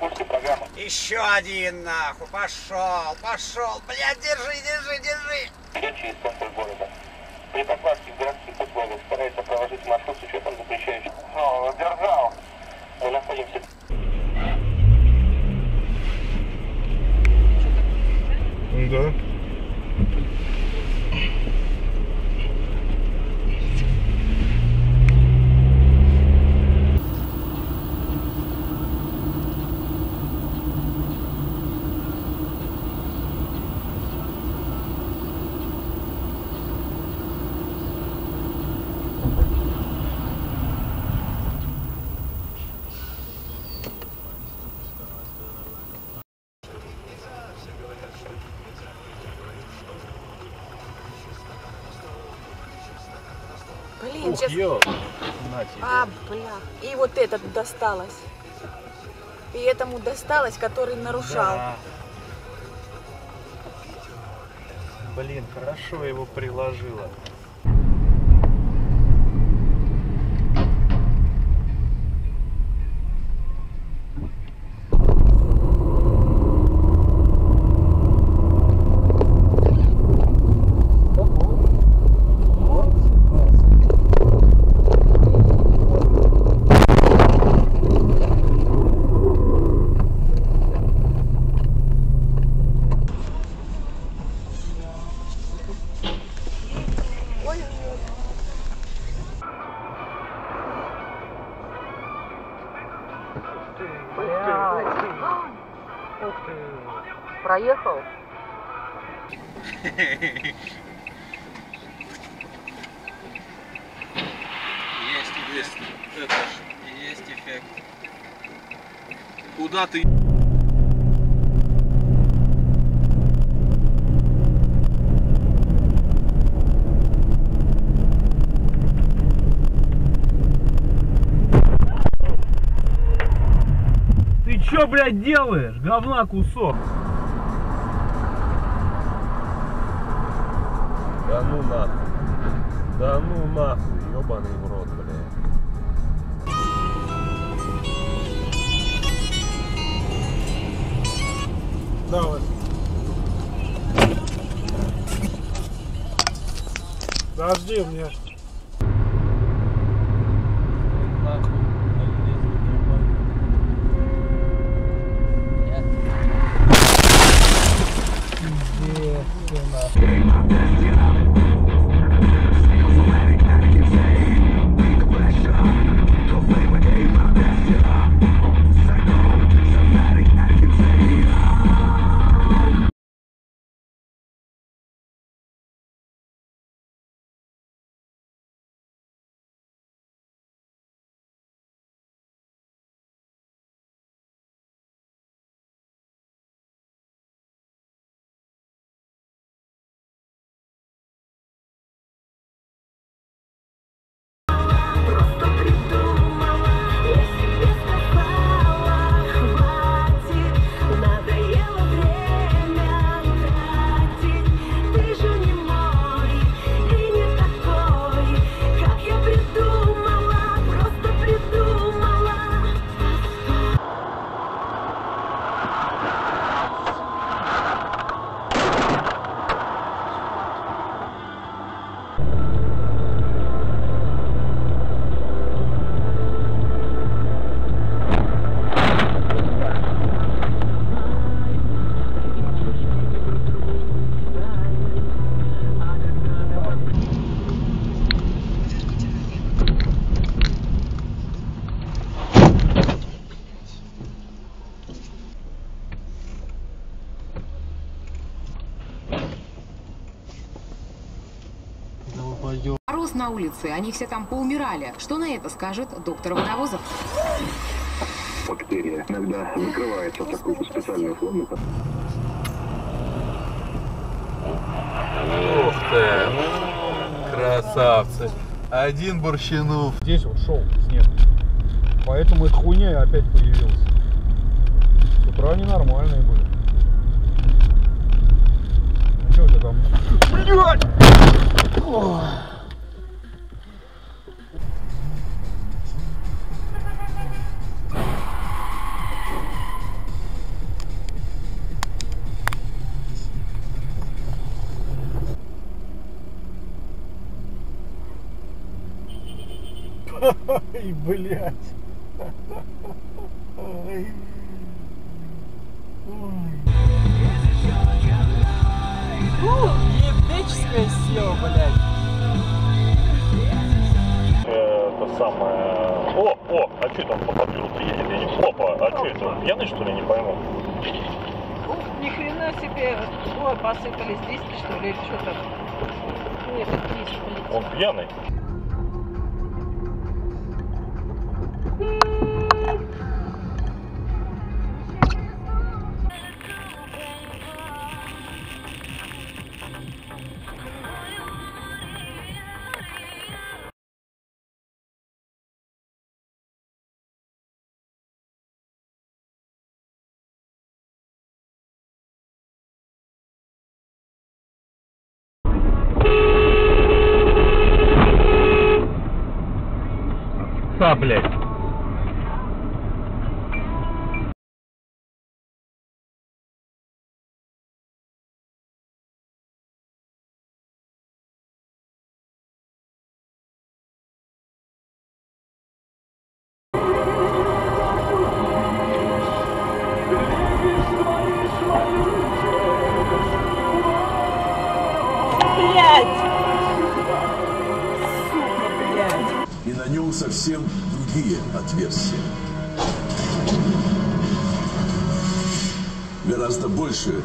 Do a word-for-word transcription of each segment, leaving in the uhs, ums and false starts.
Еще один, нахуй, пошел, пошел, блядь, держи, держи, держи. Через центр города. При покладке в городских условиях старается проложить маршрут с учетом запрещающих. Ну, держал. Мы находимся... Да. Блин, Ух, сейчас... ё. На тебе. А, бля. И вот этот досталось. И этому досталось, который нарушал. Да. Блин, хорошо его приложила. Ух ты. Проехал? Есть, есть, это ж, есть эффект. Куда ты? Ты чё, блядь, делаешь? Говна кусок. Да ну нахуй. Да ну нахуй, ёбаный в рот, блядь. Давай. Подожди мне. Мороз на улице, они все там поумирали. Что на это скажет доктор Водовозов? Бактерия иногда закрывается в такую специальную форму. Ух ты! Красавцы! Один борщинув. Здесь вот шел снег. Поэтому эта хуйня и опять появилась. С утра они нормальные были. Ну что у тебя там? Блядь! Ох. Ой, блядь. Ой. Ебическая сила, блядь. Это самое... О, о, а что там по папирусу едет? Я не... Опа, а что это? Он пьяный, что ли? Я не пойму. Ух, ни хрена себе. О, посыпались двести, что ли, или что там? Нет, это триста полетело. Он пьяный. Са, блядь. И на нем совсем другие отверстия. Гораздо больше.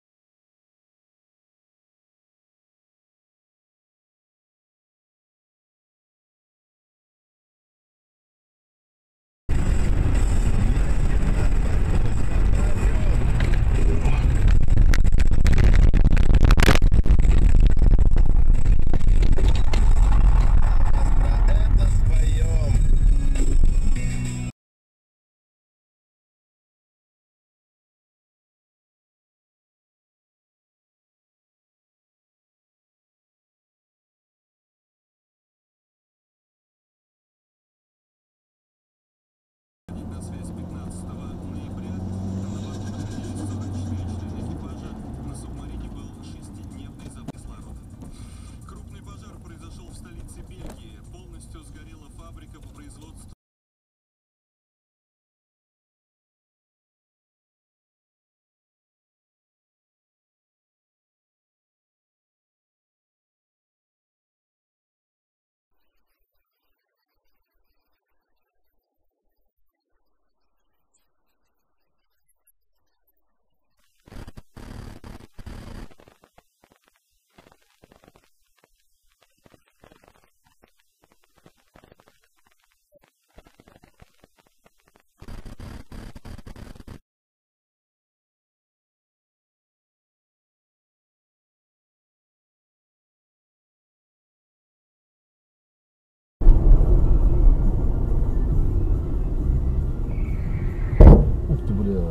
Ух ты, бля.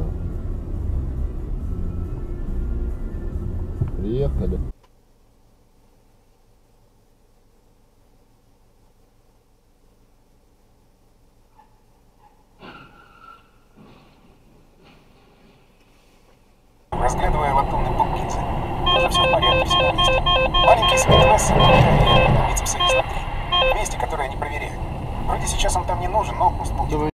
Приехали. Разглядывая латунный бок гильзы. Тоже все в порядке, все на месте. Маленький свет трассы, таблица все изнутри. Месте, которое не проверяю. Вроде сейчас он там не нужен, но пусть будет.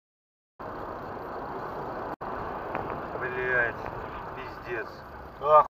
Блять, пиздец. Ах.